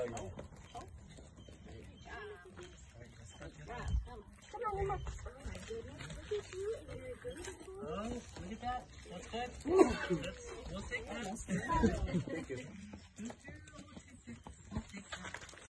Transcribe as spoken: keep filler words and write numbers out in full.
Oh, yeah. Come on, Emma. Oh my goodness. Look at you. You're good. Oh, look at that. That's good. That's, we'll take that. Thank you.